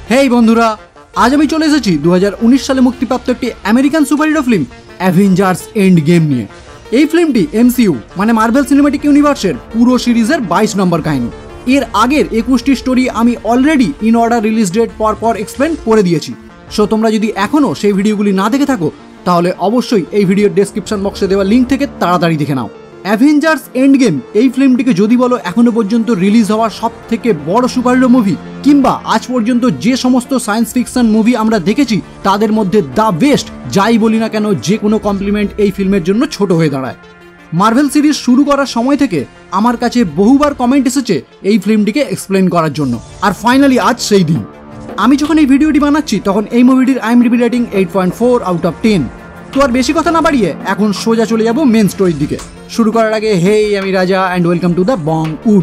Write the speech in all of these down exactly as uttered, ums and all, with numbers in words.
হেই বন্ধুরা, আজ আমি চলে এসেছি দু হাজার উনিশ সালে মুক্তিপ্রাপ্ত একটি American superhero film Avengers Endgame নিয়ে। এই ফিল্মটি এমসিইউ মানে মার্ভেল সিনেম্যাটিক ইউনিভার্সের পুরো সিরিজের বাইশ নম্বর কাহিনী। এর আগের একুশটি স্টোরি আমি already in order release date পর পর এক্সপ্লেন করে দিয়েছি। সো তোমরা যদি এখনও সেই ভিডিওগুলি না দেখে থাকো তাহলে অবশ্যই এই ভিডিওর ডেসক্রিপশন বক্সে দেওয়া লিঙ্ক থেকে তাড়াতাড়ি দেখে নাও। অ্যাভেঞ্জার্স এন্ড গেম এই ফিল্মটিকে যদি বলো এখনো পর্যন্ত রিলিজ হওয়া সব থেকে বড় সুপারহিরো মুভি কিংবা আজ পর্যন্ত যে সমস্ত সায়েন্স ফিকশন মুভি আমরা দেখেছি তাদের মধ্যে দ্য বেস্ট, যাই বলি না কেন যে কোনো কমপ্লিমেন্ট এই ফিল্মের জন্য ছোট হয়ে দাঁড়ায়। মার্ভেল সিরিজ শুরু করার সময় থেকে আমার কাছে বহুবার কমেন্ট এসেছে এই ফিল্মটিকে এক্সপ্লেন করার জন্য, আর ফাইনালি আজ সেই দিন। আমি যখন এই ভিডিওটি বানাচ্ছি তখন এই মুভিটির IMDb rating eight point four out of ten. তো আর বেশি কথা না বাড়িয়ে এখন সোজা চলে যাব মেন স্টোরির দিকে। শুরু করার আগে হেই, আমি Raja and welcome to the Bong wood.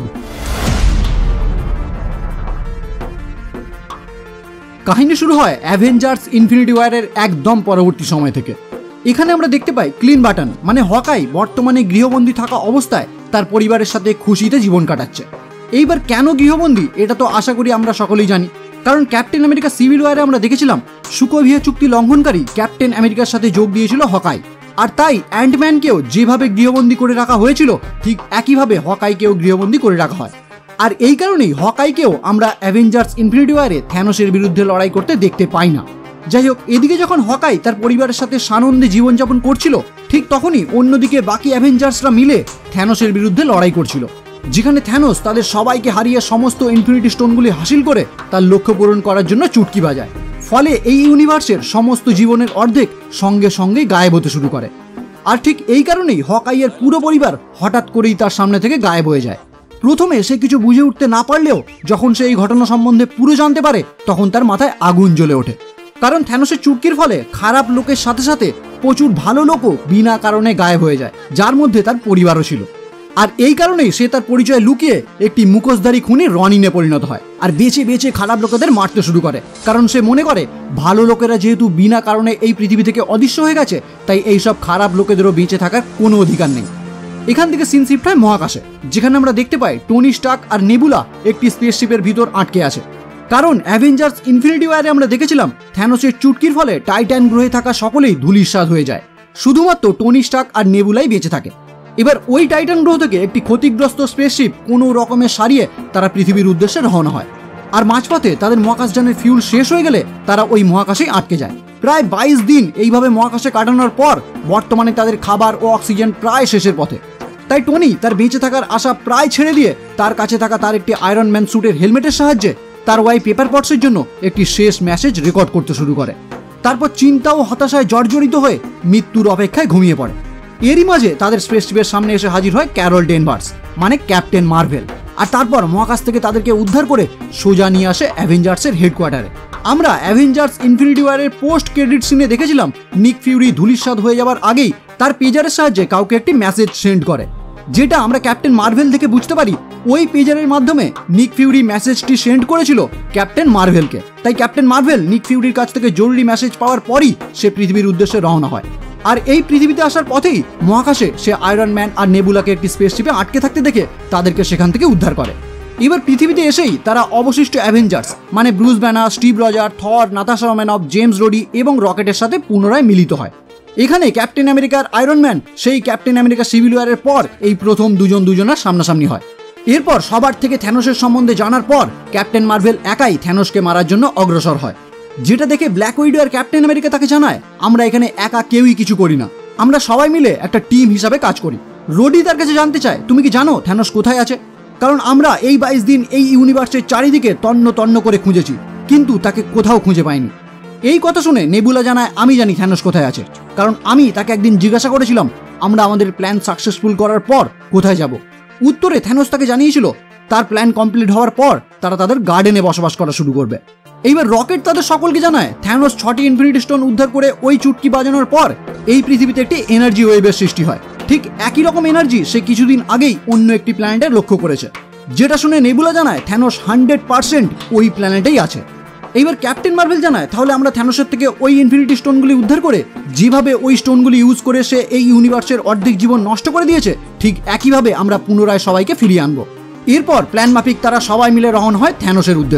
কাহিনী শুরু হয় অ্যাভেঞ্জার্স ইনফিনিটি ওয়ারের একদম পরবর্তী সময় থেকে। এখানে আমরা দেখতে পাই ক্লিন বাটন মানে হকাই বর্তমানে গৃহবন্দী থাকা অবস্থায় তার পরিবারের সাথে খুশিতে জীবন কাটাচ্ছে। এইবার কেন গৃহবন্দী এটা তো আশা করি আমরা সকলেই জানি, কারণ ক্যাপ্টেন আমেরিকা সিভিল ওয়ারে আমরা দেখেছিলাম সুকোভিয়া চুক্তি লঙ্ঘনকারী ক্যাপ্টেন আমেরিকার সাথে যোগ দিয়েছিল হকাই, আর তাই অ্যান্টম্যানকেও যেভাবে গৃহবন্দী করে রাখা হয়েছিল ঠিক একইভাবে হকাইকেও গৃহবন্দী করে রাখা হয়। আর এই কারণেই হকাইকেও আমরা অ্যাভেঞ্জার্স ইনফিনিটি ওয়ারে থ্যানোসের বিরুদ্ধে লড়াই করতে দেখতে পাই না। যাই হোক, এদিকে যখন হকাই তার পরিবারের সাথে সানন্দে জীবনযাপন করছিল ঠিক তখনই অন্যদিকে বাকি অ্যাভেঞ্জার্সরা মিলে থ্যানোসের বিরুদ্ধে লড়াই করছিল, যেখানে থ্যানোস তাদের সবাইকে হারিয়ে সমস্ত ইনফিনিটি স্টোনগুলি হাসিল করে তার লক্ষ্য পূরণ করার জন্য চুটকি বাজায়। ফলে এই ইউনিভার্সের সমস্ত জীবনের অর্ধেক সঙ্গে সঙ্গে গায়েব হতে শুরু করে। আর ঠিক এই কারণেই হকাইয়ের পুরো পরিবার হঠাৎ করেই তার সামনে থেকে গায়েব হয়ে যায়। প্রথমে সে কিছু বুঝে উঠতে না পারলেও যখন সে এই ঘটনা সম্বন্ধে পুরো জানতে পারে তখন তার মাথায় আগুন জ্বলে ওঠে, কারণ থ্যানোসের চুটকির ফলে খারাপ লোকের সাথে সাথে প্রচুর ভালো লোকও বিনা কারণে গায়েব হয়ে যায়, যার মধ্যে তার পরিবারও ছিল। আর এই কারণেই সে তার পরিচয় লুকিয়ে একটি মুখোশধারী খুনি রনিনে পরিণত হয় আর বেছে বেছে খারাপ লোকেদের মারতে শুরু করে, কারণ সে মনে করে ভালো লোকেরা যেহেতু বিনা কারণে এই পৃথিবী থেকে অদৃশ্য হয়ে গেছে তাই এইসব খারাপ লোকেদেরও বেঁচে থাকার কোনো অধিকার নেই। এখান থেকে সিন শিফট হয় মহাকাশে, যেখানে আমরা দেখতে পাই টনি স্টার্ক আর নেবুলা একটি স্পেসশিপের ভিতর আটকে আছে। কারণ অ্যাভেঞ্জার্স ইনফিনিটি ওয়ারে আমরা দেখেছিলাম থ্যানোসের চুটকির ফলে টাইটান গ্রহে থাকা সকলেই ধূলিসাৎ হয়ে যায়, শুধুমাত্র টনি স্টার্ক আর নেবুলাই বেঁচে থাকে। এবার ওই টাইটান গ্রহ থেকে একটি ক্ষতিগ্রস্ত স্পেসশিপ কোনো রকমের সারিয়ে তারা পৃথিবীর উদ্দেশ্যে রওনা হয়, আর মাঝপথে তাদের মহাকাশযানের ফিউল শেষ হয়ে গেলে তারা ওই মহাকাশেই আটকে যায়। প্রায় বাইশ দিন এইভাবে মহাকাশে কাটানোর পর বর্তমানে তাদের খাবার ও অক্সিজেন প্রায় শেষের পথে। তাই টনি তার বেঁচে থাকার আশা প্রায় ছেড়ে দিয়ে তার কাছে থাকা তার একটি আয়রন ম্যান স্যুটের হেলমেটের সাহায্যে তার ওয়াই পেপার পটসের জন্য একটি শেষ মেসেজ রেকর্ড করতে শুরু করে। তারপর চিন্তা ও হতাশায় জর্জরিত হয়ে মৃত্যুর অপেক্ষায় ঘুমিয়ে পড়ে। এরই মাঝে তাদের স্পেসশিপের সামনে এসে হাজির হয় ক্যারল ডেনভার্স মানে ক্যাপ্টেন মার্ভেল, আর তারপর মহাকাশ থেকে তাদেরকে উদ্ধার করে সোজা নিয়ে আসে অ্যাভেঞ্জার্সের হেডকোয়ার্টারে। আমরা অ্যাভেঞ্জার্স ইনফিনিটি ওয়ারের পোস্ট ক্রেডিট সিনে দেখেছিলাম নিক ফিউরি ধূলিসাৎ হয়ে যাওয়ার আগেই তার পেজারের সাহায্যে কাউকে একটি মেসেজ সেন্ড করে, যেটা আমরা ক্যাপ্টেন মার্ভেল থেকে বুঝতে পারি ওই পেজারের মাধ্যমে নিক ফিউরি মেসেজটি সেন্ড করেছিল ক্যাপ্টেন মার্ভেলকে। তাই ক্যাপ্টেন মার্ভেল নিক ফিউরির কাছ থেকে জরুরি মেসেজ পাওয়ার পরই সে পৃথিবীর উদ্দেশ্যে রওনা হয়। আর এই পৃথিবীতে আসার পথেই মহাকাশে সে আয়রন ম্যান আর নেবুলাকে একটি স্পেসশিপে আটকে থাকতে দেখে তাদেরকে সেখান থেকে উদ্ধার করে। এবার পৃথিবীতে এসেই তারা অবশিষ্ট অ্যাভেঞ্জার্স মানে Bruce Banner, Steve Roger, Thor, Natasha Romanoff, James Rhodey এবং রকেটের সাথে পুনরায় মিলিত হয়। এখানে ক্যাপ্টেন আমেরিকার আয়রন ম্যান সেই ক্যাপ্টেন আমেরিকা সিভিল ওয়ারের পর এই প্রথম দুজন দুজনের সামনাসামনি হয়। এরপর সবার থেকে থ্যানোসের সম্বন্ধে জানার পর ক্যাপ্টেন মার্ভেল একাই থ্যানোসকে মারার জন্য অগ্রসর হয়, যেটা দেখে ব্ল্যাক উইডো আর ক্যাপ্টেন আমেরিকা তাকে জানায় আমরা এখানে একা কেউই কিছু করি না, আমরা সবাই মিলে একটা টিম হিসাবে কাজ করি। রোডি তার কাছে জানতে চায় তুমি কি জানো থ্যানোস কোথায় আছে, কারণ আমরা এই বাইশ দিন এই ইউনিভার্সের চারিদিকে তন্ন তন্ন করে খুঁজেছি কিন্তু তাকে কোথাও খুঁজে পাইনি। এই কথা শুনে নেবুলা জানায় আমি জানি থ্যানোস কোথায় আছে, কারণ আমি তাকে একদিন জিজ্ঞাসা করেছিলাম আমরা আমাদের প্ল্যান সাকসেসফুল করার পর কোথায় যাব। উত্তরে থ্যানোস তাকে জানিয়েছিল তার প্ল্যান কমপ্লিট হওয়ার পর তারা তাদের গার্ডেনে বসবাস করা শুরু করবে। এইবার রকেট তাদের সকলকে জানায় থ্যানোস ছটি ইনফিনিটি স্টোন উদ্ধার করে ওই চুটকি বাজানোর পর এই পৃথিবীতে একটি এনার্জি ওয়েভের সৃষ্টি হয়। ঠিক একই রকম এনার্জি সে কিছুদিন আগেই অন্য একটি প্ল্যানেটে লক্ষ্য করেছে, যেটা শুনে নেবুলা জানায় থ্যানোস হান্ড্রেড পার্সেন্ট ওই প্ল্যানেটেই আছে। এইবার ক্যাপ্টেন মার্ভেল জানায় তাহলে আমরা থ্যানোসের থেকে ওই ইনফিনিটি স্টোনগুলি উদ্ধার করে যেভাবে ওই স্টোনগুলি ইউজ করে সে এই ইউনিভার্সের অর্ধেক জীবন নষ্ট করে দিয়েছে ঠিক একইভাবে আমরা পুনরায় সবাইকে ফিরিয়ে আনবো। এরপর প্ল্যান মাফিক তারা সবাই মিলে রওনা হয় থ্যানোসের উদ্দেশ্যে।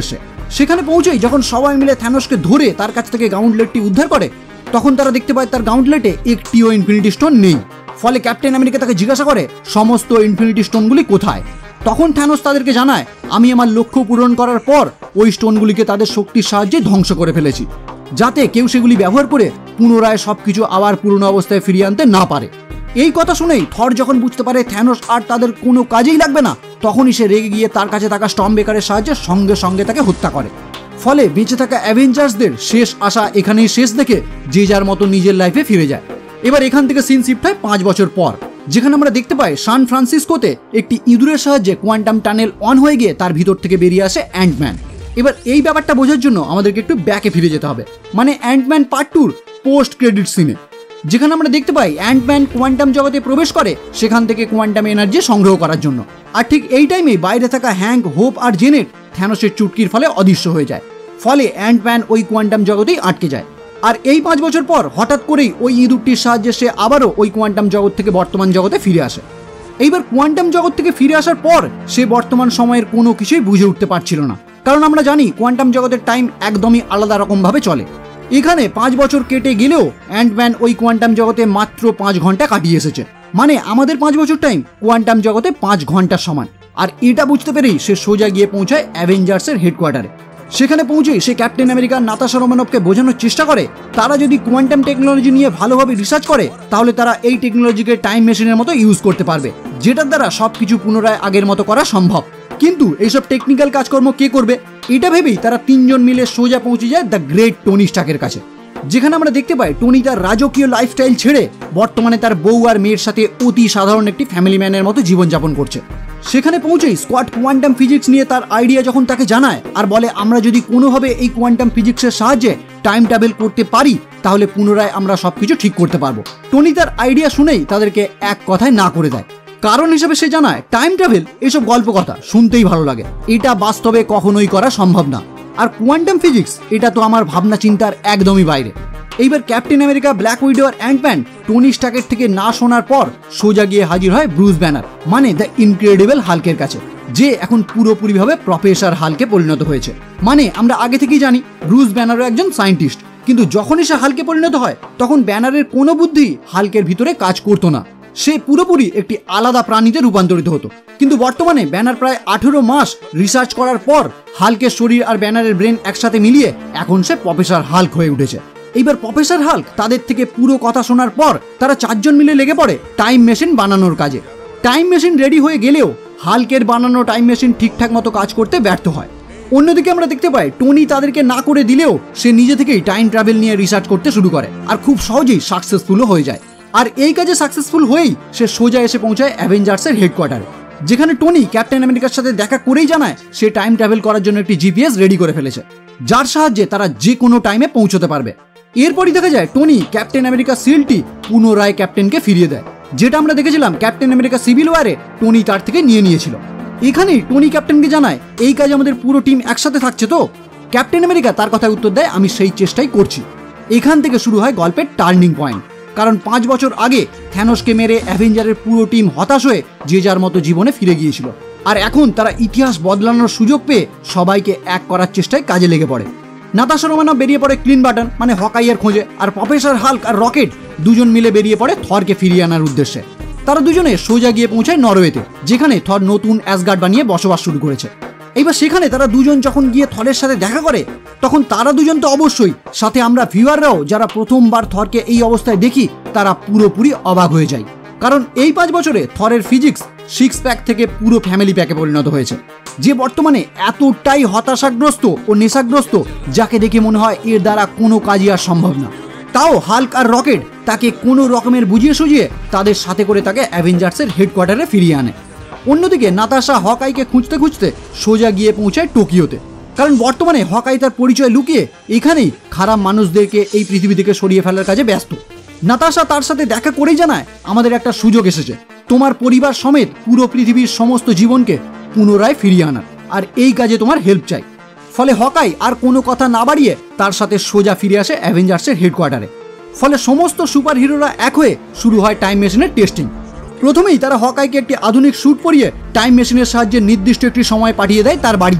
সেখানে পৌঁছেই যখন সবাই মিলে থ্যানোসকে ধরে তার কাছ থেকে গাউন্টলেটটি উদ্ধার করে, তখন তারা দেখতে পায় তার গাউন্টলেটে একটিও ইনফিনিটি স্টোন নেই। ফলে ক্যাপ্টেন আমেরিকা তাকে জিজ্ঞাসা করে সমস্ত ইনফিনিটি স্টোনগুলি কোথায়। তখন থ্যানোস তাদেরকে জানায়, আমি আমার লক্ষ্য পূরণ করার পর ওই স্টোনগুলিকে তাদের শক্তির সাহায্যে ধ্বংস করে ফেলেছি, যাতে কেউ সেগুলি ব্যবহার করে পুনরায় সবকিছু আবার পুরনো অবস্থায় ফিরিয়ে আনতে না পারে। এই কথা শুনেই থর যখন বুঝতে পারে থ্যানোস আর তাদের কোনো কাজেই লাগবে না, তখনই সে রেগে গিয়ে তার কাছে থাকা স্টর্মব্রেকারের সাহায্যে সঙ্গে সঙ্গে তাকে হত্যা করে। ফলে বেঁচে থাকা অ্যাভেঞ্জার্সদের শেষ আশা এখানেই শেষ দেখে যে যার মতো নিজের লাইফে ফিরে যায়। এবার এখান থেকে সিন শিফট হয় পাঁচ বছর পর, যেখানে আমরা দেখতে পাই সান ফ্রান্সিসকোতে একটি ইঁদুরের সাহায্যে কোয়ান্টাম টানেল অন হয়ে গিয়ে তার ভিতর থেকে বেরিয়ে আসে অ্যান্টম্যান। এবার এই ব্যাপারটা বোঝার জন্য আমাদেরকে একটু ব্যাকে ফিরে যেতে হবে, মানে অ্যান্টম্যান পার্ট টুর পোস্ট ক্রেডিট সিনে, যেখানে আমরা দেখতে পাই অ্যান্টম্যান কোয়ান্টাম জগতে প্রবেশ করে সেখান থেকে কোয়ান্টাম এনার্জি সংগ্রহ করার জন্য। আর ঠিক এই টাইমে বাইরে থাকা হ্যাঙ্ক, হোপ আর জেনেট থ্যানোসের চুটকির ফলে অদৃশ্য হয়ে যায়। ফলে অ্যান্টম্যান ওই কোয়ান্টাম জগতেই আটকে যায়। আর এই পাঁচ বছর পর হঠাৎ করেই ওই ইঁদুরটির সাহায্যে সে আবারও ওই কোয়ান্টাম জগৎ থেকে বর্তমান জগতে ফিরে আসে। এইবার কোয়ান্টাম জগৎ থেকে ফিরে আসার পর সে বর্তমান সময়ের কোনো কিছুই বুঝে উঠতে পারছিল না, কারণ আমরা জানি কোয়ান্টাম জগতের টাইম একদমই আলাদা রকমভাবে চলে। এখানে পাঁচ বছর কেটে গেলেও অ্যান্টম্যান ওই কোয়ান্টাম জগতে মাত্র পাঁচ ঘন্টা কাটিয়ে এসেছে, মানে আমাদের পাঁচ বছর টাইম কোয়ান্টাম জগতে পাঁচ ঘন্টার সমান। আর এটা বুঝতে পেরেই সে সোজা গিয়ে পৌঁছায় অ্যাভেঞ্জার্সের হেডকোয়ার্টারে। সেখানে পৌঁছেই সে ক্যাপ্টেন আমেরিকা নাতাশা রোমানভকে বোঝানোর চেষ্টা করে তারা যদি কোয়ান্টাম টেকনোলজি নিয়ে ভালোভাবে রিসার্চ করে তাহলে তারা এই টেকনোলজিকে টাইম মেশিনের মতো ইউজ করতে পারবে, যেটার দ্বারা সবকিছু পুনরায় আগের মতো করা সম্ভব। কিন্তু এইসব টেকনিক্যাল কাজকর্ম কে করবে, এটা ভেবেই তারা তিনজন মিলে সোজা পৌঁছে যায় দ্য গ্রেট টনি স্টার্কের কাছে, যেখানে আমরা দেখতে পাই টনি তার রাজকীয় লাইফস্টাইল ছেড়ে বর্তমানে তার বউ আর মেয়ের সাথে অতি সাধারণ একটি ফ্যামিলি ম্যানের মতো জীবনযাপন করছে। সেখানে পৌঁছেই স্কোয়াড কোয়ান্টাম ফিজিক্স নিয়ে তার আইডিয়া যখন তাকে জানায় আর বলে আমরা যদি কোনোভাবে এই কোয়ান্টাম ফিজিক্সের সাহায্যে টাইম ট্রাভেল করতে পারি তাহলে পুনরায় আমরা সবকিছু ঠিক করতে পারবো। টনি তার আইডিয়া শুনেই তাদেরকে এক কথায় না করে দেয়। কারণ হিসেবে সে জানায় টাইম ট্রাভেল এসব গল্প কথা শুনতেই ভালো লাগে, এটা বাস্তবে কখনোই করা সম্ভব না। আর কোয়ান্টাম ফিজিক্স এটা তো আমার ভাবনা চিন্তার একদমই বাইরে। এইবার ক্যাপ্টেন আমেরিকা, ব্ল্যাক উইডো আর অ্যান্টম্যান টনি স্টার্কের থেকে না শোনার পর সোজা গিয়ে হাজির হয় ব্রুস ব্যানার মানে দ্য ইনক্রেডিবল হাল্কের কাছে, যে এখন পুরোপুরিভাবে প্রফেসর হাল্কে পরিণত হয়েছে। মানে আমরা আগে থেকেই জানি ব্রুস ব্যানারও একজন সায়েন্টিস্ট, কিন্তু যখনই সে হাল্কে পরিণত হয় তখন ব্যানারের কোনো বুদ্ধি হাল্কের ভিতরে কাজ করতো না, সে পুরোপুরি একটি আলাদা প্রাণীতে রূপান্তরিত হতো। কিন্তু বর্তমানে ব্যানার প্রায় আঠেরো মাস রিসার্চ করার পর হাল্কের শরীর আর ব্যানারের ব্রেন একসাথে মিলিয়ে এখন সে প্রফেসর হাল্ক হয়ে উঠেছে। এইবার প্রফেসর হাল্ক তাদের থেকে পুরো কথা শোনার পর তারা চারজন মিলে লেগে পড়ে টাইম মেশিন বানানোর কাজে। টাইম মেশিন রেডি হয়ে গেলেও হাল্কের বানানো টাইম মেশিন ঠিকঠাক মতো কাজ করতে ব্যর্থ হয়। অন্যদিকে আমরা দেখতে পাই টনি তাদেরকে না করে দিলেও সে নিজে থেকেই টাইম ট্রাভেল নিয়ে রিসার্চ করতে শুরু করে আর খুব সহজেই সাকসেসফুলও হয়ে যায়। আর এই কাজে সাকসেসফুল হয়েই সে সোজা এসে পৌঁছায় অ্যাভেঞ্জার্সের হেডকোয়ার্টারে, যেখানে টনি ক্যাপ্টেন আমেরিকার সাথে দেখা করেই জানায় সে টাইম ট্রাভেল করার জন্য একটি জিপিএস রেডি করে ফেলেছে, যার সাহায্যে তারা যে কোনো টাইমে পৌঁছতে পারবে। এরপরই দেখা যায় টনি ক্যাপ্টেন আমেরিকা সিলটি পুনরায় ক্যাপ্টেনকে ফিরিয়ে দেয়, যেটা আমরা দেখেছিলাম ক্যাপ্টেন আমেরিকা সিভিল ওয়ারে টনি তার থেকে নিয়ে নিয়েছিল। এখানেই টনি ক্যাপ্টেনকে জানায় এই কাজে আমাদের পুরো টিম একসাথে থাকছে তো। ক্যাপ্টেন আমেরিকা তার কথায় উত্তর দেয় আমি সেই চেষ্টাই করছি। এখান থেকে শুরু হয় গল্পের টার্নিং পয়েন্ট, কারণ পাঁচ বছর আগে থ্যানোসকে মেরে অ্যাভেঞ্জারের পুরো টিম হতাশ হয়ে যে যার মতো জীবনে ফিরে গিয়েছিল, আর এখন তারা ইতিহাস বদলানোর সুযোগ পেয়ে সবাইকে এক করার চেষ্টায় কাজে লেগে পড়ে। নাতাশা রোমানভ বেরিয়ে পড়ে ক্লিন বাটন মানে হকাইয়ের খোঁজে, আর প্রফেসর হাল্ক আর রকেট দুজন মিলে বেরিয়ে পড়ে থরকে ফিরিয়ে আনার উদ্দেশ্যে। তারা দুজনে সোজা গিয়ে পৌঁছায় নরওয়েতে, যেখানে থর নতুন অ্যাসগার্ড বানিয়ে বসবাস শুরু করেছে। এইবার সেখানে তারা দুজন যখন গিয়ে থরের সাথে দেখা করে তখন তারা দুজন তো অবশ্যই, সাথে আমরা ভিউয়াররাও যারা প্রথমবার থরকে এই অবস্থায় দেখি তারা পুরোপুরি অবাক হয়ে যায়, কারণ এই পাঁচ বছরে থরের ফিজিক্স সিক্স প্যাক থেকে পুরো ফ্যামিলি প্যাকে পরিণত হয়েছে, যে বর্তমানে এতটাই হতাশাগ্রস্ত ও নেশাগ্রস্ত যাকে দেখে মনে হয় এর দ্বারা কোনো কাজই আর সম্ভব না। তাও হাল্ক আর রকেট তাকে কোনো রকমের বুঝিয়ে সুঝিয়ে তাদের সাথে করে তাকে অ্যাভেঞ্জার্সের হেডকোয়ার্টারে ফিরিয়ে আনে। অন্যদিকে নাতাশা হকাইকে খুঁজতে খুঁজতে সোজা গিয়ে পৌঁছায় টোকিওতে, কারণ বর্তমানে হকাই তার পরিচয় লুকিয়ে এখানেই খারাপ মানুষদেরকে এই পৃথিবী থেকে সরিয়ে ফেলার কাজে ব্যস্ত। নাতাশা তার সাথে দেখা করেই জানায় আমাদের একটা সুযোগ এসেছে, তোমার পরিবার সমেত পুরো পৃথিবীর সমস্ত জীবনকে পুনরায় ফিরিয়ে আনার, আর এই কাজে তোমার হেল্প চাই। ফলে হকাই আর কোনো কথা না বাড়িয়ে তার সাথে সোজা ফিরে আসে অ্যাভেঞ্জার্সের হেডকোয়ার্টারে। ফলে সমস্ত সুপার হিরোরা এক হয়ে শুরু হয় টাইম মেশিনের টেস্টিং। প্রথমেই তারা হকাইকে একটি আধুনিক স্যুট পরিয়ে টাইম মেশিনের সাহায্যে নির্দিষ্ট একটি সময় পাঠিয়ে দেয় তার বাড়িতে,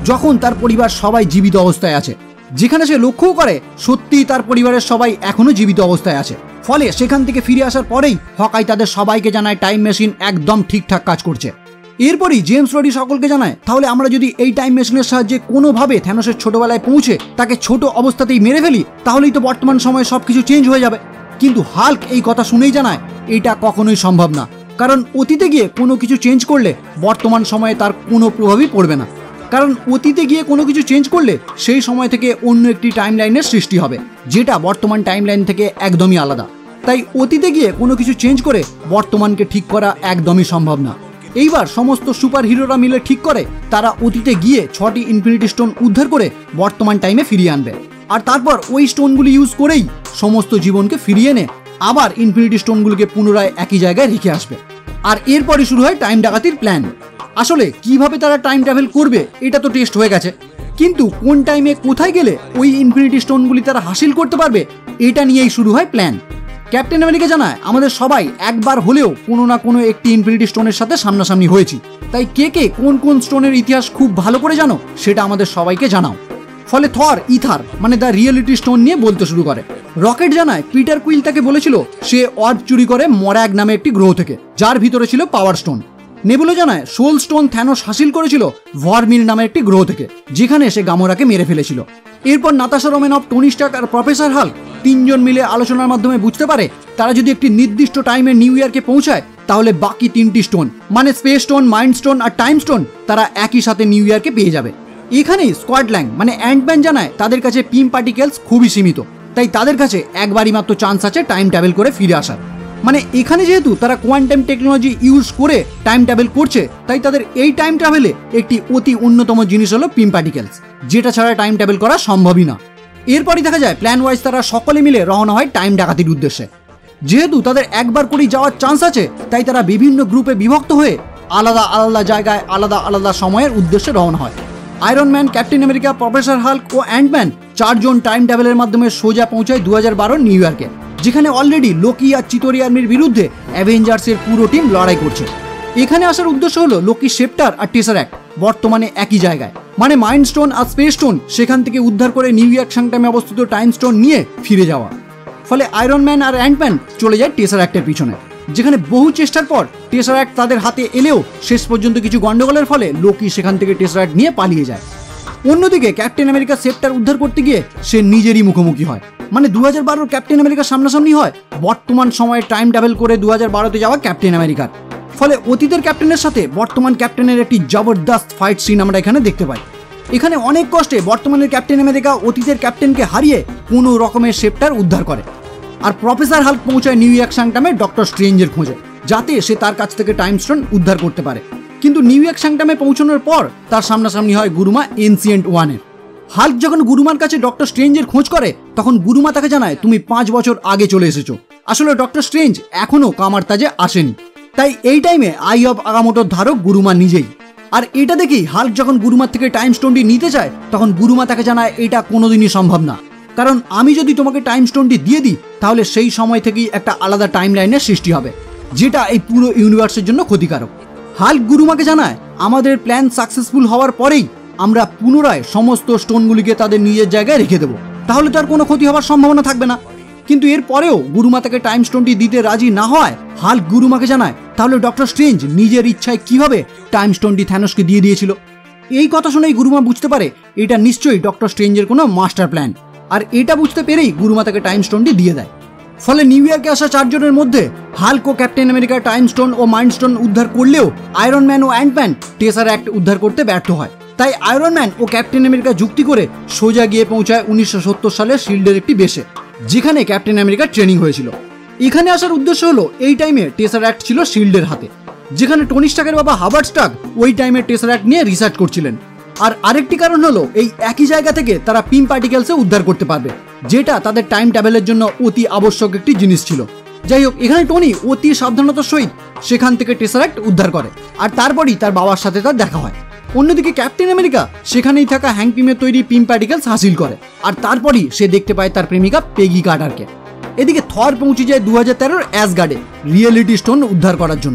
যখন তার পরিবার সবাই জীবিত অবস্থায় আছে, যেখানে সে লক্ষ্যও করে সত্যিই তার পরিবারের সবাই এখনো জীবিত অবস্থায় আছে। ফলে সেখান থেকে ফিরে আসার পরেই হকাই তাদের সবাইকে জানায় টাইম মেশিন একদম ঠিকঠাক কাজ করছে। এরপরই জেমস রডি সকলকে জানায়, তাহলে আমরা যদি এই টাইম মেশিনের সাহায্যে কোনোভাবে থ্যানোসের ছোটবেলায় পৌঁছে তাকে ছোট অবস্থাতেই মেরে ফেলি, তাহলেই তো বর্তমান সময়ে সবকিছু চেঞ্জ হয়ে যাবে। কিন্তু হাল্ক এই কথা শুনেই জানায় এটা কখনোই সম্ভব না, কারণ অতীতে গিয়ে কোনো কিছু চেঞ্জ করলে বর্তমান সময়ে তার কোনো প্রভাবই পড়বে না। কারণ অতীতে গিয়ে কোনো কিছু চেঞ্জ করলে সেই সময় থেকে অন্য একটি টাইম লাইনের সৃষ্টি হবে, যেটা বর্তমান টাইম লাইন থেকে একদমই আলাদা। তাই অতীতে গিয়ে কোনো কিছু চেঞ্জ করে বর্তমানকে ঠিক করা একদমই সম্ভব না। এইবার সমস্ত সুপার হিরোরা মিলে ঠিক করে তারা অতীতে গিয়ে ছটি ইনফিনিটি স্টোন উদ্ধার করে বর্তমান টাইমে ফিরিয়ে আনবে, আর তারপর ওই স্টোনগুলি ইউজ করেই সমস্ত জীবনকে ফিরিয়ে এনে আবার ইনফিনিটি স্টোনগুলিকে পুনরায় একই জায়গায় রেখে আসবে। আর এরপরই শুরু হয় টাইম ডাকাতির প্ল্যান। আসলে কিভাবে তারা টাইম ট্রাভেল করবে এটা তো টেস্ট হয়ে গেছে, কিন্তু কোন টাইমে কোথায় গেলে ওই ইনফিনিটি স্টোনগুলি তারা হাসিল করতে পারবে এটা নিয়েই শুরু হয় প্ল্যান। ক্যাপ্টেন আমেরিকা জানায়, আমাদের সবাই একবার হলেও কোনো না কোনো একটি ইনফিনিটি স্টোনের সাথে সামনাসামনি হয়েছি, তাই কে কে কোন কোন স্টোনের ইতিহাস খুব ভালো করে জানো সেটা আমাদের সবাইকে জানাও। ফলে থর ইথার মানে দ্য রিয়েলিটি স্টোন নিয়ে বলতে শুরু করে। রকেট জানায়, পিটার কুইল তাকে বলেছিল সে অর্ব চুরি করে মরাগ নামে একটি গ্রহ থেকে, যার ভিতরে ছিল পাওয়ার স্টোন। নেবুলা জানায়, সোল স্টোন থ্যানোস হাসিল করেছিল ভরমির নামে একটি গ্রহ থেকে, যেখানে সে গামোরাকে মেরে ফেলেছিল। এরপর নাতাশা রোমানফ, টনি স্টার্ক আর প্রফেসর হাল্ক তিনজন মিলে আলোচনার মাধ্যমে বুঝতে পারে তারা যদি একটি নির্দিষ্ট টাইমে নিউ ইয়র্কে পৌঁছায় তাহলে বাকি তিনটি স্টোন মানে স্পেস স্টোন, মাইন্ড স্টোন আর টাইম স্টোন তারা একই সাথে নিউ ইয়র্কে পেয়ে যাবে। এখানেই স্কোয়াডল্যাং মানে অ্যান্টম্যান জানায় তাদের কাছে পিম পার্টিকেলস খুবই সীমিত, তাই তাদের কাছে একবারই মাত্র চান্স আছে টাইম ট্রাভেল করে ফিরে আসার। মানে এখানে যেহেতু তারা কোয়ান্টাম টেকনোলজি ইউজ করে টাইম ট্রাভেল করছে, তাই তাদের এই টাইম ট্রাভেলে একটি অতি অন্যতম জিনিস হলো পিম পার্টিকেলস, যেটা ছাড়া টাইম ট্রাভেল করা সম্ভবই না। এরপরই দেখা যায় প্ল্যান ওয়াইজ তারা সকলে মিলে রওনা হয় টাইম ডাকাতির উদ্দেশ্যে। যেহেতু তাদের একবার করেই যাওয়ার চান্স আছে, তাই তারা বিভিন্ন গ্রুপে বিভক্ত হয়ে আলাদা আলাদা জায়গায় আলাদা আলাদা সময়ের উদ্দেশ্যে রওনা হয়। Iron Man, Captain America, professor Hulk ও অ্যান্টম্যান চারজন টাইম ট্রাভেলের মাধ্যমে সোজা পৌঁছায় দু হাজার বারো নিউ ইয়র্কে, যেখানে অলরেডি লোকি আর চিতোরি আর্মির বিরুদ্ধে অ্যাভেঞ্জার্সের পুরো টিম লড়াই করছে। এখানে আসার উদ্দেশ্য হলো লোকি শেপ্টার আর টেসারাক্ট বর্তমানে একই জায়গায় মানে মাইন্ড স্টোন আর স্পেস স্টোন সেখান থেকে উদ্ধার করে নিউ ইয়র্ক সাংটামে অবস্থিত টাইম স্টোন নিয়ে ফিরে যাওয়া। ফলে আয়রন ম্যান আর অ্যান্টম্যান চলে যায় টেসারাক্টের পিছনে, যেখানে বহু চেষ্টার পর টেসারাক্ট তাদের হাতে এলেও শেষ পর্যন্ত কিছু গন্ডগোলের ফলে লোকি সেখান থেকে টেসারাক্ট নিয়ে পালিয়ে যায়। অন্যদিকে ক্যাপ্টেন আমেরিকা শেপ্টার উদ্ধার করতে গিয়ে সে নিজেরই মুখোমুখি হয়, মানে দু হাজার বারোর ক্যাপ্টেন আমেরিকার সামনাসামনি হয় বর্তমান সময়ে টাইম ট্রাভেল করে দু হাজার বারোতে যাওয়া ক্যাপ্টেন আমেরিকার। ফলে অতীতের ক্যাপ্টেনের সাথে বর্তমান ক্যাপ্টেনের একটি জবরদস্ত ফাইট সিন আমরা এখানে দেখতে পাই। এখানে অনেক কষ্টে বর্তমানের ক্যাপ্টেন আমেরিকা অতীতের ক্যাপ্টেনকে হারিয়ে কোনো রকমের শেপ্টার উদ্ধার করে, আর প্রফেসর হাল্ক পৌঁছায় নিউ ইয়র্ক সাংটামে ডক্টর স্ট্রেঞ্জের খোঁজে, যাতে সে তার কাছ থেকে টাইম স্টোন উদ্ধার করতে পারে। কিন্তু নিউ ইয়র্ক সাংটামে পৌঁছানোর পর তার সামনাসামনি হয় গুরুমা এনসিয়েন্ট ওয়ানের। হাল্ক যখন গুরুমার কাছে ডক্টর স্ট্রেঞ্জের খোঁজ করে, তখন গুরুমা তাকে জানায় তুমি পাঁচ বছর আগে চলে এসেছো। আসলে ডক্টর স্ট্রেঞ্জ এখনো কামারতাজে আসেনি, তাই এই টাইমে আই অফ আগামোটোর ধারক গুরুমা নিজেই। আর এটা দেখেই হাল্ক যখন গুরুমার থেকে টাইম স্টোনটি নিতে চায়, তখন গুরুমা তাকে জানায় এটা কোনোদিনই সম্ভব না, কারণ আমি যদি তোমাকে টাইম স্টোনটি দিয়ে দিই তাহলে সেই সময় থেকেই একটা আলাদা টাইম লাইনের সৃষ্টি হবে, যেটা এই পুরো ইউনিভার্সের জন্য ক্ষতিকারক। হাল্ক গুরুমাকে জানায় আমাদের প্ল্যান সাকসেসফুল হওয়ার পরেই আমরা পুনরায় সমস্ত স্টোনগুলিকে তাদের নিজের জায়গায় রেখে দেবো, তাহলে তার কোনো ক্ষতি হওয়ার সম্ভাবনা থাকবে না। কিন্তু এর পরেও গুরুমা তাকে টাইম স্টোনটি দিতে রাজি না হয়, হাল্ক গুরুমাকে জানায় তাহলে ডক্টর স্ট্রেঞ্জ নিজের ইচ্ছায় কিভাবে টাইম স্টোনটি থ্যানোসকে দিয়ে দিয়েছিল। এই কথা শুনেই গুরুমা বুঝতে পারে এটা নিশ্চয়ই ডক্টর স্ট্রেঞ্জের কোনো মাস্টার প্ল্যান, আর এটা বুঝতে পেরেই গুরুমা তাকে টাইম স্টোনটি দিয়ে দেয়। ফলে নিউ ইয়র্কে আসা চারজনের মধ্যে হাল্ক ও ক্যাপ্টেন আমেরিকা টাইম স্টোন ও মাইন্ড স্টোন উদ্ধার করলেও আয়রন ম্যান ও অ্যান্টম্যান টেসারাক্ট উদ্ধার করতে ব্যর্থ হয়। তাই আয়রন ম্যান ও ক্যাপ্টেন আমেরিকা যুক্তি করে সোজা গিয়ে পৌঁছায় উনিশশো সত্তর সালের শিল্ডের একটি বেসে, যেখানে ক্যাপ্টেন আমেরিকার ট্রেনিং হয়েছিল। এখানে আসার উদ্দেশ্য হলো এই টাইমে টেসারাক্ট ছিল শিল্ডের হাতে, যেখানে টনি স্টার্কের বাবা হাবার্ড স্টার্ক ওই টাইমে টেসারাক্ট নিয়ে রিসার্চ করছিলেন। আর আরেকটি কারণ হলো এই একই জায়গা থেকে তারা পিম পার্টিকেলসে উদ্ধার করতে পারবে, যেটা তাদের টাইম ট্রাভেলের জন্য অতি আবশ্যক একটি জিনিস ছিল। যাই হোক, এখানে টনি অতি সাবধানতার সহিত সেখান থেকে টেসারাক্ট উদ্ধার করে, আর তারপরই তার বাবার সাথে তার দেখা হয়। অন্যদিকে ক্যাপ্টেন আমেরিকা সেখানেই থাকা হ্যাঙ্ক পিমের তৈরি পিম পার্টিকেলস হাসিল করে, আর তারপরই সে দেখতে পায় তার প্রেমিকা পেগি কার্টারকে। এদিকে থর পৌঁছে যায় দু হাজার তেরোর অ্যাসগার্ডে রিয়েলিটি স্টোন উদ্ধার করার জন্য।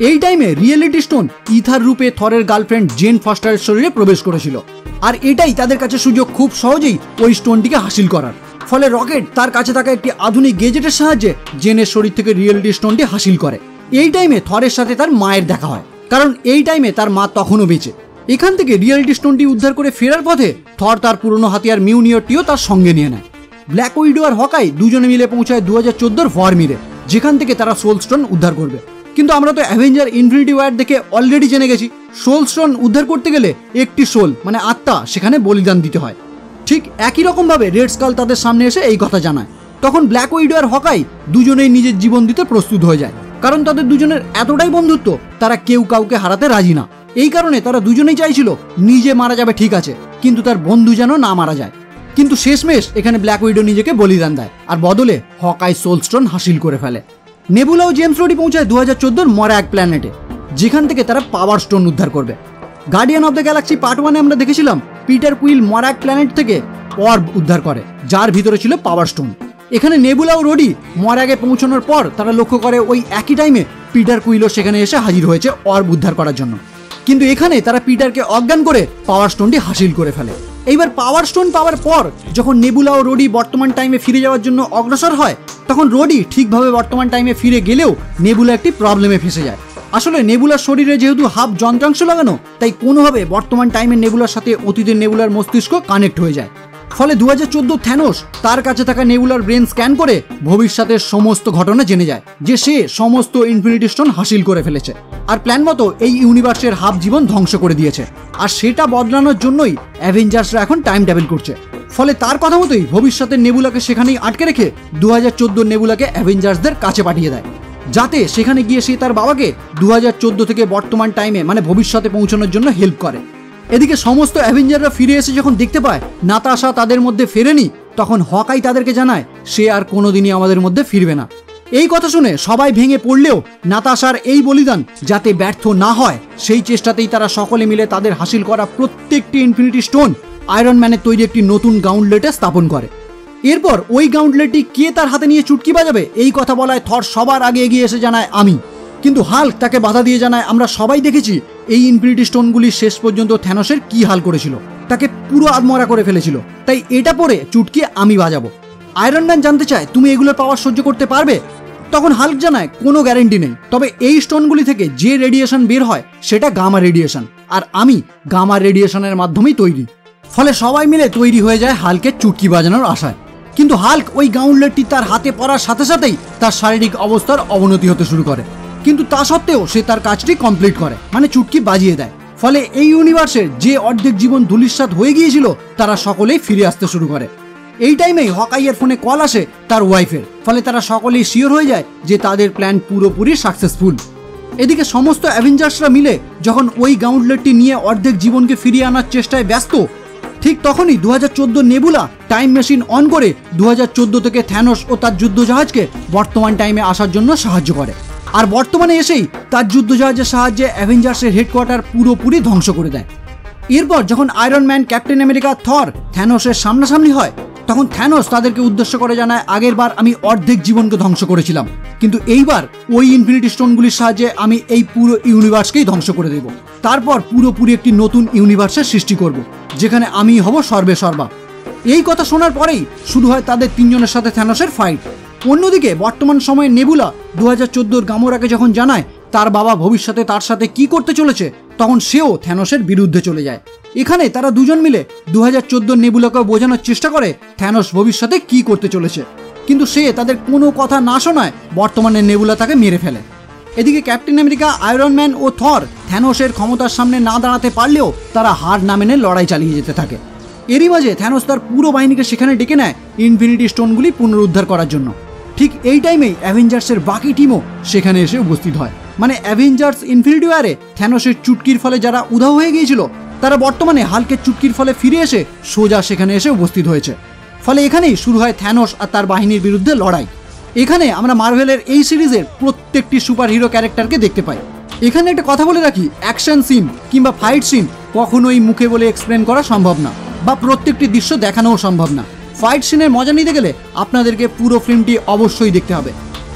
এই টাইমে রিয়েলিটি স্টোন ইথার রূপে থরের গার্লফ্রেন্ড জেন ফস্টারের শরীরে প্রবেশ করেছিল, আর এটাই তাদের কাছে সুযোগ খুব সহজেই ওই স্টোনটিকে হাসিল করার। ফলে রকেট তার কাছে থাকা একটি আধুনিক গেজেটের সাহায্যে জেনের শরীর থেকে রিয়েলিটি স্টোনটি হাসিল করে। এই টাইমে থরের সাথে তার মায়ের দেখা হয়, কারণ এই টাইমে তার মা তখনও বেঁচে। এখান থেকে রিয়েলিটি স্টোনটি উদ্ধার করে ফেরার পথে থর তার পুরনো হাতিয়ার মিউনিয়রটিও তার সঙ্গে নিয়ে নেয়। ব্ল্যাক উইডো আর হকাই দুজনে মিলে পৌঁছায় দু হাজার চোদ্দোর ভরমিরে, যেখান থেকে তারা সোল স্টোন উদ্ধার করবে। কিন্তু আমরা তো অ্যাভেঞ্জার ইনফিনিটি ওয়ার দেখে অলরেডি জেনে গেছি সোল স্টোন উদ্ধার করতে গেলে একটি সোল মানে আত্মা সেখানে বলিদান দিতে হয়। ঠিক একই রকমভাবে রেড স্কাল তাদের সামনে এসে এই কথা জানায়। তখন ব্ল্যাক উইডো আর হকাই দুজনেই নিজের জীবন দিতে প্রস্তুত হয়ে যায়, কারণ তাদের দুজনের এতটাই বন্ধুত্ব তারা কেউ কাউকে হারাতে রাজি না। এই কারণে তারা দুজনেই চাইছিল নিজে মারা যাবে ঠিক আছে, কিন্তু তার বন্ধু যেন না মারা যায়। কিন্তু শেষমেশ এখানে ব্ল্যাক উইডো নিজেকে বলিদান দেয়, আর বদলে হকাই সোল স্টোন হাসিল করে ফেলে। নেবুলা ও জেমস রডি পৌঁছায় দু হাজার চোদ্দোর মরাগ প্ল্যানেটে, যেখান থেকে তারা পাওয়ার স্টোন উদ্ধার করবে। Guardian of the Galaxy part ওয়ানে আমরা দেখেছিলাম পিটার কুইল মরাগ প্ল্যানেট থেকে অর্ব উদ্ধার করে, যার ভিতরে ছিল পাওয়ার স্টোন। এখানে নেবুলা ও রডি মরাগে পৌঁছানোর পর তারা লক্ষ্য করে ওই একই টাইমে পিটার কুইলও সেখানে এসে হাজির হয়েছে অর্ব উদ্ধার করার জন্য। কিন্তু এখানে তারা পিটারকে অজ্ঞান করে পাওয়ার স্টোনটি হাসিল করে ফেলে। এইবার পাওয়ার স্টোন পাওয়ার পর যখন নেবুলা ও রডি বর্তমান টাইমে ফিরে যাওয়ার জন্য অগ্রসর হয়, তখন রডি ঠিকভাবে বর্তমান টাইমে ফিরে গেলেও নেবুলা একটি প্রবলেমে ফেসে যায়। আসলে নেবুলার শরীরে যেহেতু হাফ যন্ত্রাংশ লাগানো, তাই কোনোভাবে বর্তমান টাইমে নেবুলার সাথে অতীতের নেবুলার মস্তিষ্ক কানেক্ট হয়ে যায়। ফলে দু হাজার চোদ্দো থ্যানোস তার কাছে থাকা নেবুলার ব্রেন স্ক্যান করে ভবিষ্যতের সমস্ত ঘটনা জেনে যায় যে সে সমস্ত ইনফিনিটি স্টোন হাসিল করে ফেলেছে, আর প্ল্যান মতো এই ইউনিভার্সের হাফ জীবন ধ্বংস করে দিয়েছে। আর সেটা বদলানোর জন্যই অ্যাভেঞ্জার্সরা এখন টাইম ট্রাভেল করছে। ফলে তার কথা মতোই ভবিষ্যতের নেবুলাকে সেখানেই আটকে রেখে দু হাজার চোদ্দো নেবুলাকে অ্যাভেঞ্জার্সদের কাছে পাঠিয়ে দেয়, যাতে সেখানে গিয়ে সে তার বাবাকে দু হাজার চোদ্দো থেকে বর্তমান টাইমে মানে ভবিষ্যতে পৌঁছানোর জন্য হেল্প করে। এদিকে সমস্ত অ্যাভেঞ্জাররা ফিরে এসে যখন দেখতে পায় নাতাশা তাদের মধ্যে ফেরেনি, তখন হকাই তাদেরকে জানায় সে আর কোনোদিনই আমাদের মধ্যে ফিরবে না। এই কথা শুনে সবাই ভেঙে পড়লেও নাতাশার এই বলিদান যাতে ব্যর্থ না হয় সেই চেষ্টাতেই তারা সকলে মিলে তাদের হাসিল করা প্রত্যেকটি ইনফিনিটি স্টোন আয়রন ম্যানের তৈরি একটি নতুন গাউন্টলেটে স্থাপন করে। এরপর ওই গাউন্টলেটটি কে তার হাতে নিয়ে চুটকি বাজাবে এই কথা বলায় থর সবার আগে এগিয়ে এসে জানায় আমি। কিন্তু হাল্ক তাকে বাধা দিয়ে জানায় আমরা সবাই দেখেছি এই ইনফিনিটি স্টোনগুলি শেষ পর্যন্ত থ্যানোসের কি হাল করেছিল, তাকে পুরো আধমরা করে ফেলেছিল, তাই এটা পরে চুটকি আমি বাজাবো। আয়রন ম্যান জানতে চায় তুমি এগুলোর পাওয়ার সহ্য করতে পারবে? তখন হাল্ক জানায় কোনো গ্যারেন্টি নেই, তবে এই স্টোনগুলি থেকে যে রেডিয়েশন বের হয় সেটা গামা রেডিয়েশন, আর আমি গামা রেডিয়েশনের মাধ্যমেই তৈরি। ফলে সবাই মিলে তৈরি হয়ে যায় হাল্কের চুটকি বাজানোর আশায়। কিন্তু হাল্ক ওই গাউন্টলেটটি তার হাতে পড়ার সাথে সাথেই তার শারীরিক অবস্থার অবনতি হতে শুরু করে, কিন্তু তা সত্ত্বেও সে তার কাজটি কমপ্লিট করে, মানে চুটকি বাজিয়ে দেয়। ফলে এই ইউনিভার্সের যে অর্ধেক জীবন ধূলিসাৎ হয়ে গিয়েছিল তারা সকলেই ফিরে আসতে শুরু করে। এই টাইমেই হকাইয়ের ফোনে কল আসে তার ওয়াইফের, ফলে তারা সকলেই শিওর হয়ে যায় যে তাদের প্ল্যান পুরোপুরি সাকসেসফুল। এদিকে সমস্ত অ্যাভেঞ্জার্সরা মিলে যখন ওই গাউন্টলেটটি নিয়ে অর্ধেক জীবনকে ফিরিয়ে আনার চেষ্টায় ব্যস্ত, ঠিক তখনই দু হাজার চোদ্দো নেবুলা টাইম মেশিন অন করে দু হাজার চোদ্দো থেকে থ্যানোস ও তার যুদ্ধজাহাজকে বর্তমান টাইমে আসার জন্য সাহায্য করে, আর বর্তমানে এসেই তার যুদ্ধজাহাজের সাহায্যে অ্যাভেঞ্জার্সের হেডকোয়ার্টার পুরোপুরি ধ্বংস করে দেয়। এরপর যখন Iron Man, Captain America, Thor থ্যানোসের সামনাসামনি হয়, তখন থ্যানোস তাদেরকে উদ্দেশ্য করে জানায় আগের বার আমি অর্ধেক জীবনকে ধ্বংস করেছিলাম, কিন্তু এইবার ওই ইনফিনিটি স্টোনগুলির সাহায্যে আমি এই পুরো ইউনিভার্সকেই ধ্বংস করে দেব। তারপর পুরোপুরি একটি নতুন ইউনিভার্সের সৃষ্টি করব, যেখানে আমি হব সর্বে সর্বা। এই কথা শোনার পরেই শুরু হয় তাদের তিনজনের সাথে থ্যানোসের ফাইট। অন্যদিকে বর্তমান সময়ে নেবুলা দু হাজার চোদ্দোর গামোরাকে যখন জানায় তার বাবা ভবিষ্যতে তার সাথে কি করতে চলেছে, তখন সেও থ্যানোসের বিরুদ্ধে চলে যায়। এখানে তারা দুজন মিলে দু হাজার চোদ্দোর নেবুলাকে বোঝানোর চেষ্টা করে থ্যানোস ভবিষ্যতে কি করতে চলেছে, কিন্তু সে তাদের কোনো কথা না শোনায় বর্তমানে নেবুলা তাকে মেরে ফেলে। এদিকে ক্যাপ্টেন আমেরিকা, আয়রন ম্যান ও থর থ্যানোসের ক্ষমতার সামনে না দাঁড়াতে পারলেও তারা হার না মেনে লড়াই চালিয়ে যেতে থাকে। এরই মাঝে থ্যানোস তার পুরো বাহিনীকে সেখানে ডেকে নেয় ইনফিনিটি স্টোনগুলি পুনরুদ্ধার করার জন্য। ঠিক এই টাইমেই অ্যাভেঞ্জার্সের বাকি টিমও সেখানে এসে উপস্থিত হয়, মানে অ্যাভেঞ্জার্স ইনফিনিটি ওয়ারে থ্যানোসের চুটকির ফলে যারা উধাও হয়ে গিয়েছিল তারা বর্তমানে হাল্কের চুটকির ফলে ফিরে এসে সোজা সেখানে এসে উপস্থিত হয়েছে। ফলে এখানেই শুরু হয় থ্যানোস আর তার বাহিনীর বিরুদ্ধে লড়াই। এখানে আমরা মার্ভেলের এই সিরিজের প্রত্যেকটি সুপার হিরো ক্যারেক্টারকে দেখতে পাই। এখানে একটা কথা বলে রাখি, অ্যাকশন সিন কিংবা ফাইট সিন কখনোই মুখে বলে এক্সপ্লেন করা সম্ভব না, বা প্রত্যেকটি দৃশ্য দেখানোও সম্ভব না। ফাইট সিনের মজা নিতে গেলে আপনাদেরকে পুরো ফিল্মটি অবশ্যই দেখতে হবে।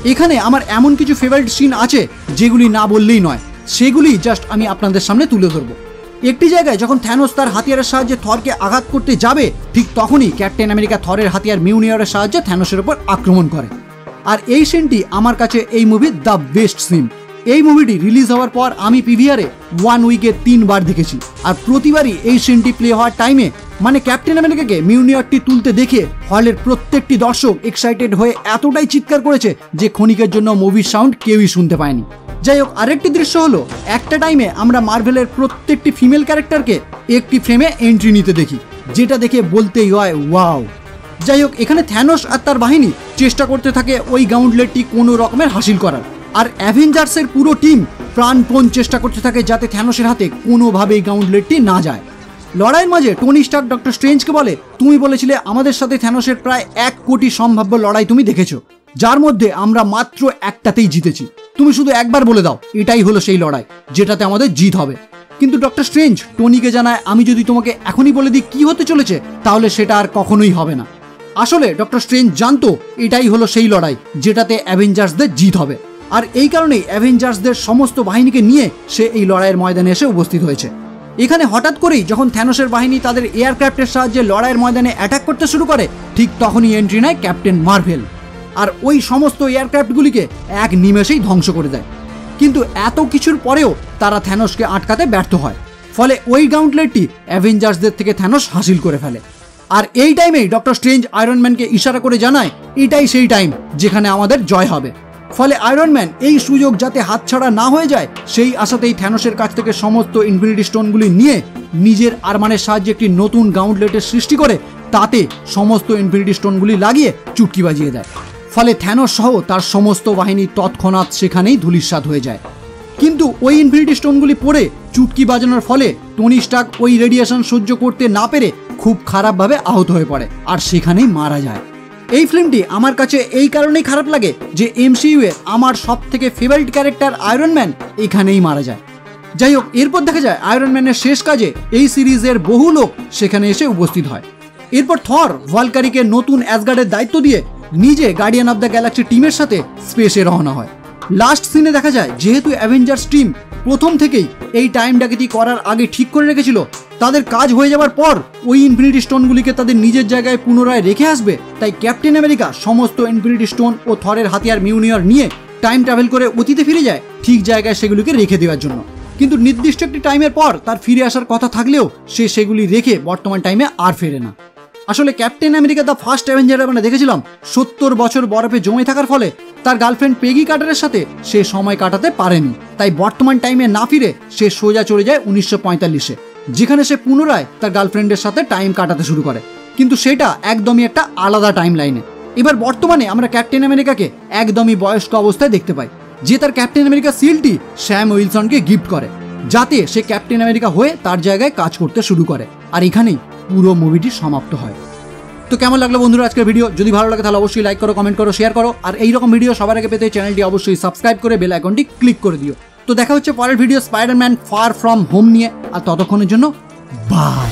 এখানে আমার এমন কিছু ফেভারিট সিন আছে যেগুলি না বললেই নয়, সেগুলি জাস্ট আমি আপনাদের সামনে তুলে ধরবো। একটি জায়গায় যখন থ্যানোস তার হাতিয়ারের সাহায্যে থরকে আঘাত করতে যাবে, ঠিক তখনই ক্যাপ্টেন আমেরিকা থরের হাতিয়ার মিউনিয়রের সাহায্যে থ্যানোসের উপর আক্রমণ করে। আর এই সিনটি আমার কাছে এই মুভির দ্য বেস্ট সিন। এই মুভিটি রিলিজ হওয়ার পর আমি পিভিআরে ওয়ান উইকে তিনবার দেখেছি, আর প্রতিবারই এই সিনটি প্লে হওয়ার টাইমে মানে ক্যাপ্টেন আমেরিকাকে মিউনিয়রটি তুলতে দেখে হলের প্রত্যেকটি দর্শক এক্সাইটেড হয়ে এতটাই চিৎকার করেছে যে ক্ষণিকের জন্য মুভির সাউন্ড কেউই শুনতে পায়নি। যাই হোক, আরেকটি দৃশ্য হলো একটা টাইমে আমরা মার্ভেলের প্রত্যেকটি ফিমেল ক্যারেক্টারকে একটি ফ্রেমে এন্ট্রি নিতে দেখি, যেটা দেখে বলতেই হয় ওয়াও। যাই হোক, এখানে থ্যানোস আর তার বাহিনী চেষ্টা করতে থাকে ওই গাউন্টলেটটি কোনো রকমের হাসিল করার, আর অ্যাভেঞ্জার্সের পুরো টিম প্রাণপণ চেষ্টা করতে থাকে যাতে থ্যানোসের হাতে কোনোভাবেই গাউন্টলেটটি না যায়। লড়াইয়ের মাঝে টনি স্টার্ক ডক্টর স্ট্রেঞ্জকে বলে, তুমি বলেছিলে আমাদের সাথে থ্যানোসের প্রায় এক কোটি সম্ভাব্য লড়াই তুমি দেখেছো, যার মধ্যে আমরা মাত্র একটাতেই জিতেছি। তুমি শুধু একবার বলে দাও এটাই হলো সেই লড়াই যেটাতে আমাদের জিত হবে। কিন্তু ডক্টর স্ট্রেঞ্জ টনিকে জানায়, আমি যদি তোমাকে এখনই বলে দিই কি হতে চলেছে তাহলে সেটা আর কখনোই হবে না। আসলে ডক্টর স্ট্রেঞ্জ জানতো এটাই হলো সেই লড়াই যেটাতে অ্যাভেঞ্জার্সদের জিত হবে, আর এই কারণেই অ্যাভেঞ্জার্সদের সমস্ত বাহিনীকে নিয়ে সে এই লড়াইয়ের ময়দানে এসে উপস্থিত হয়েছে। এখানে হঠাৎ করেই যখন থ্যানোসের বাহিনী তাদের এয়ারক্রাফটের সাহায্যে লড়াইয়ের ময়দানে অ্যাটাক করতে শুরু করে, ঠিক তখনই এন্ট্রি নেয় ক্যাপ্টেন মার্ভেল, আর ওই সমস্ত এয়ারক্রাফটগুলিকে এক নিমেষেই ধ্বংস করে দেয়। কিন্তু এত কিছুর পরেও তারা থ্যানোসকে আটকাতে ব্যর্থ হয়, ফলে ওই গাউন্টলেটটি অ্যাভেঞ্জার্সদের থেকে থ্যানোস হাসিল করে ফেলে। আর এই টাইমেই ডক্টর স্ট্রেঞ্জ আয়রন ম্যানকে ইশারা করে জানায় এটাই সেই টাইম যেখানে আমাদের জয় হবে। ফলে আয়রন ম্যান এই সুযোগ যাতে হাতছাড়া না হয়ে যায় সেই আশাতেই থ্যানোসের কাছ থেকে সমস্ত ইনফিনিটি স্টোনগুলি নিয়ে নিজের আরমানের সাহায্যে একটি নতুন গাউন্টলেটের সৃষ্টি করে তাতে সমস্ত ইনফিনিটি স্টোনগুলি লাগিয়ে চুটকি বাজিয়ে দেয়। ফলে থ্যানোস সহ তার সমস্ত বাহিনী তৎক্ষণাৎ সেখানেই ধূলিসাৎ হয়ে যায়। কিন্তু ওই ইনফিনিটি স্টোনগুলি পড়ে চুটকি বাজানোর ফলে টনি স্টার্ক ওই রেডিয়েশন সহ্য করতে না পেরে খুব খারাপভাবে আহত হয়ে পড়ে আর সেখানেই মারা যায়। এই ফিল্মটি আমার কাছে এই কারণেই খারাপ লাগে যে এমসিইউ এর আমার সব থেকে ফেভারিট ক্যারেক্টার আয়রন ম্যান এখানেই মারা যায়। যাই হোক, এরপর দেখা যায় আয়রন ম্যানের শেষ কাজে এই সিরিজের বহু লোক সেখানে এসে উপস্থিত হয়। এরপর থর ভালকারিকে নতুন অ্যাসগার্ডের দায়িত্ব দিয়ে নিজে গার্ডিয়ান অফ দ্য গ্যালাক্সি টিমের সাথে স্পেসে রওনা হয়। লাস্ট সিনে দেখা যায় যেহেতু অ্যাভেঞ্জার্স টিম প্রথম থেকেই এই টাইম ডাকাতি করার আগে ঠিক করে রেখেছিল তাদের কাজ হয়ে যাওয়ার পর ওই ইনফিনিটি স্টোনগুলিকে তাদের নিজের জায়গায় পুনরায় রেখে আসবে, তাই ক্যাপ্টেন আমেরিকা সমস্ত ইনফিনিটি স্টোন ও থরের হাতিয়ার মিউনিয়র নিয়ে টাইম ট্রাভেল করে অতীতে ফিরে যায় ঠিক জায়গায় সেগুলিকে রেখে দেওয়ার জন্য। কিন্তু নির্দিষ্ট একটি টাইমের পর তার ফিরে আসার কথা থাকলেও সে সেগুলি রেখে বর্তমান টাইমে আর ফেরে না। আসলে Captain America the First Avenger আমরা দেখেছিলাম সত্তর বছর বরফে জমে থাকার ফলে তার গার্লফ্রেন্ড পেগি কার্টারের সাথে সে সময় কাটাতে পারেনি, তাই বর্তমান টাইমে না ফিরে সে সোজা চলে যায় উনিশশো পঁয়তাল্লিশে, যেখানে সে পুনরায় তার গার্লফ্রেন্ডের সাথে টাইম কাটাতে শুরু করে, কিন্তু সেটা একদমই একটা আলাদা টাইম লাইনে। এবার বর্তমানে আমরা ক্যাপ্টেন আমেরিকাকে একদমই বয়স্ক অবস্থায় দেখতে পাই, যে তার ক্যাপ্টেন আমেরিকা সিলটি স্যাম উইলসনকে গিফট করে যাতে সে ক্যাপ্টেন আমেরিকা হয়ে তার জায়গায় কাজ করতে শুরু করে। আর এখানেই পুরো মুভিটি সমাপ্ত হয়। তো কেমন লাগলো বন্ধুরা আজকের ভিডিও? যদি ভালো লাগে তাহলে অবশ্যই লাইক করো, কমেন্ট করো, শেয়ার করো, আর এইরকম ভিডিও সবার আগে পেতে চ্যানেলটি অবশ্যই সাবস্ক্রাইব করে বেল আইকনটি ক্লিক করে দিও। তো দেখা হচ্ছে পরের video Spider-Man far from home নিয়ে, আর ততক্ষণের জন্য বাই।